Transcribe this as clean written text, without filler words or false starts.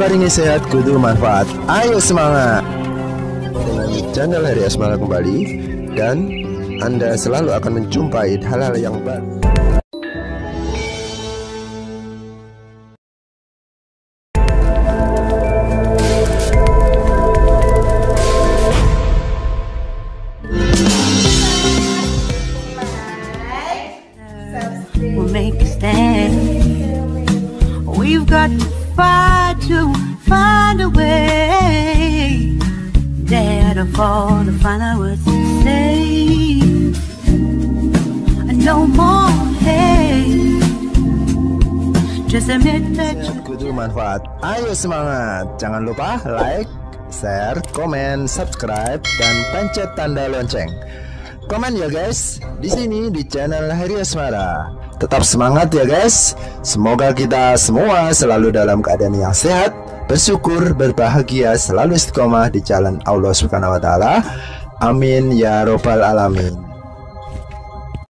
Baringi sehat kudu manfaat. Ayo semangat. Dengan channel Hari Asmara kembali, dan Anda selalu akan menjumpai hal-hal yang baru. We'll make a stand. We've got to fight to find a way. Dare to fall to find out what to say. No more hate. Just admit that Sehat kudu manfaat. Ayo semangat. Jangan lupa like, share, komen, subscribe, dan pencet tanda lonceng. Komen ya guys, di sini di channel Hari Asmara. Tetap semangat ya guys. Semoga kita semua selalu dalam keadaan yang sehat, bersyukur, berbahagia, selalu istiqomah di jalan Allah Subhanahu wa taala. Amin ya robbal alamin.